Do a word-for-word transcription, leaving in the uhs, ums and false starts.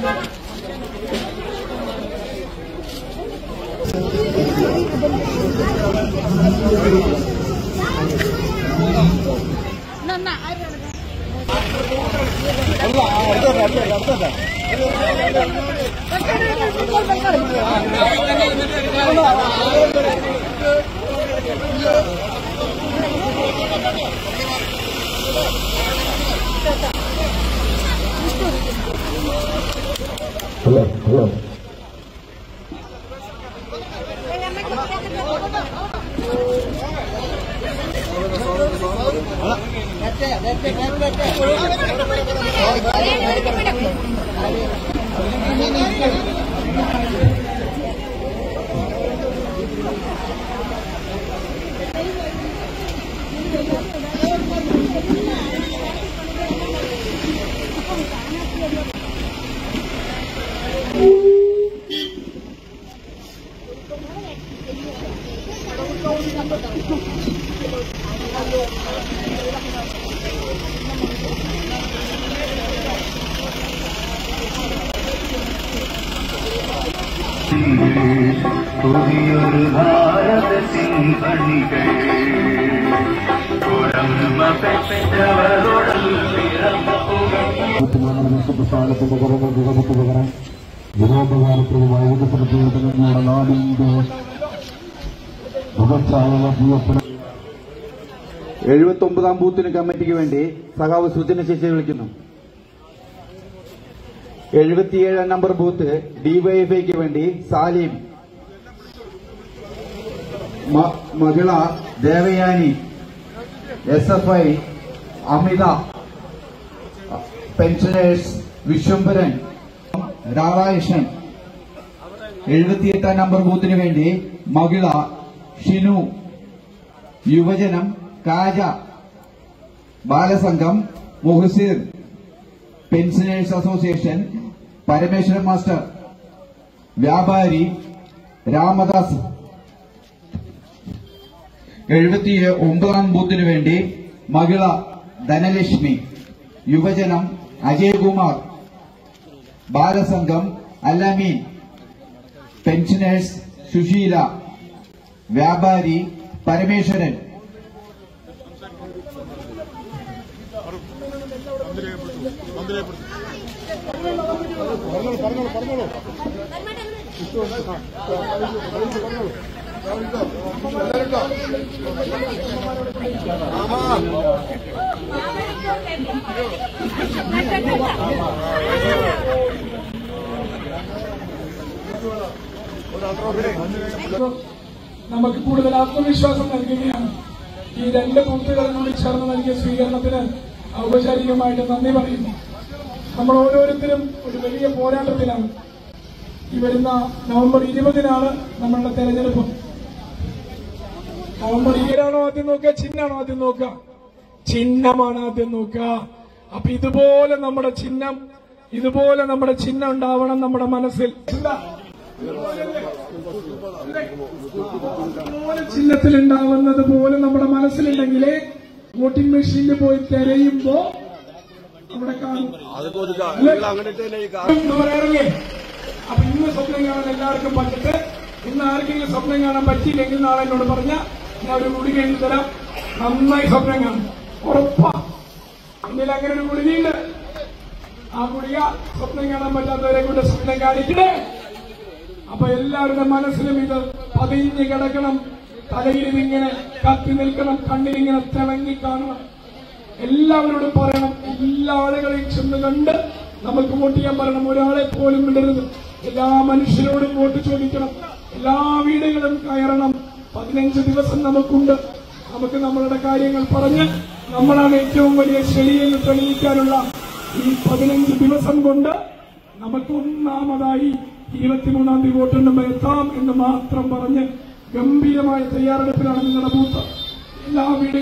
Hello, hello. എഴുപത്തി ഒമ്പതാം ബൂത്തിന് കമ്മിറ്റിക്ക് വേണ്ടി സഖാവ് സുജന ശേഷി വിളിക്കുന്നു. എഴുപത്തിയേഴാം നമ്പർ ബൂത്ത് ഡിവൈഎഫ്ഐക്ക് വേണ്ടി സാലിം, മഹിള Devayani, S F I Amitha, pensioners Vishwambharan, Radhakrishnan. എഴുപത്തിയെട്ടാം നമ്പർ ബൂത്തിന് വേണ്ടി മഹിള ഷിനു, യുവജനം കാജ, ബാലസംഘം Muhasir, pensioners association Parameswaran master, വ്യാപാരി രാമദാസ്. എഴുപത്തി ഒമ്പതാം ബൂത്തിനു വേണ്ടി മഹിള ധനലക്ഷ്മി, യുവജനം അജയ്കുമാർ, ബാലസംഘം അല്ലമീൻ, പെൻഷനേഴ്സ് സുശീല, വ്യാപാരി പരമേശ്വരൻ. നമുക്ക് കൂടുതൽ ആത്മവിശ്വാസം നൽകുകയാണ്. ഈ രണ്ട് ബൂത്തുകളും കൂടി ചേർന്ന് നൽകിയ സ്വീകരണത്തിന് ഔപചാരികമായിട്ട് നന്ദി പറയുന്നു. നമ്മൾ ഓരോരുത്തരും ഒരു വലിയ പോരാട്ടത്തിലാണ്. ഈ വരുന്ന നവംബർ ഇരുപതിനാണ് നമ്മളുടെ തെരഞ്ഞെടുപ്പ്. നവംബർ ഇരുപതാണോ ആദ്യം നോക്കുക, ചിഹ്നമാണോ ആദ്യം നോക്കുക? ചിഹ്നമാണ് ആദ്യം നോക്കുക. അപ്പൊ ഇതുപോലെ നമ്മുടെ ചിഹ്നം ഇതുപോലെ നമ്മുടെ ചിഹ്നം ഉണ്ടാവണം നമ്മുടെ മനസ്സിൽ. ചിഹ്നത്തിൽ ഉണ്ടാവുന്നത് പോലെ നമ്മുടെ മനസ്സിലുണ്ടെങ്കിലേ വോട്ടിംഗ് മെഷീനിൽ പോയി തിരയുമ്പോ അവിടെ കാണും. പറയാറില്ലേ? അപ്പൊ ഇന്ന് സ്വപ്നം കാണാൻ എല്ലാവർക്കും പറ്റിട്ട് ഇന്ന് ആർക്കെങ്കിലും സ്വപ്നം കാണാൻ പറ്റിയില്ലെങ്കിൽ നാളെ എന്നോട് പറഞ്ഞ ഞാൻ ഒരു ഗുളിക എഴുതി തരാം. നന്നായി സ്വപ്നം കാണും, ഉറപ്പാ. എന്നിൽ അങ്ങനെ ഒരു ഗുളികയുണ്ട്. ആ ഗുളിക സ്വപ്നം കാണാൻ പറ്റാത്തവരെ കൊണ്ട് സ്വപ്നം കാണിക്കണേ. അപ്പൊ എല്ലാവരുടെ മനസ്സിലും ഇത് പതിഞ്ഞ് കിടക്കണം. തലയിൽ ഇങ്ങനെ കത്തി നിൽക്കണം, കണ്ണിലിങ്ങനെ തിളങ്ങി കാണണം. എല്ലാവരോടും പറയണം, എല്ലാ ആളുകളെയും ചെന്ന് കണ്ട് നമുക്ക് വോട്ട് ചെയ്യാൻ പറയണം. ഒരാളെ പോലും വിടരുത്. എല്ലാ മനുഷ്യരോടും വോട്ട് ചോദിക്കണം. എല്ലാ വീടുകളും കയറണം. പതിനഞ്ച് ദിവസം നമുക്കുണ്ട്. നമുക്ക് നമ്മളുടെ കാര്യങ്ങൾ പറഞ്ഞ് നമ്മളാണ് ഏറ്റവും വലിയ ശരിയെന്ന് തെളിയിക്കാനുള്ള ഈ പതിനഞ്ച് ദിവസം കൊണ്ട് നമുക്ക് ഒന്നാമതായി ഇരുപത്തിമൂന്നാം തീയതി വോട്ടെണ്ണുമ്പോൾ എത്താം എന്ന് മാത്രം പറഞ്ഞ് ഗംഭീരമായ തയ്യാറെടുപ്പിലാണ് നിങ്ങളുടെ ബൂത്ത്. എല്ലാ വീടുകളും